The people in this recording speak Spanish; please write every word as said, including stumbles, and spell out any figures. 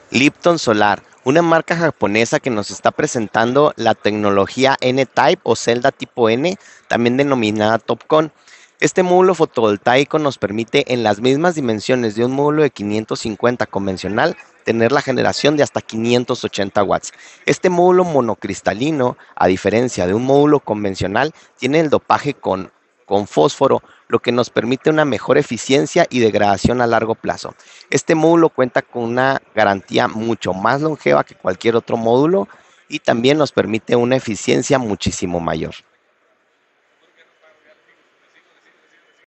Lipton Solar, una marca japonesa que nos está presentando la tecnología N-Type o celda tipo N, también denominada TOPCon. Este módulo fotovoltaico nos permite en las mismas dimensiones de un módulo de quinientos cincuenta convencional tener la generación de hasta quinientos ochenta watts. Este módulo monocristalino, a diferencia de un módulo convencional, tiene el dopaje con, con fósforo, lo que nos permite una mejor eficiencia y degradación a largo plazo. Este módulo cuenta con una garantía mucho más longeva que cualquier otro módulo y también nos permite una eficiencia muchísimo mayor.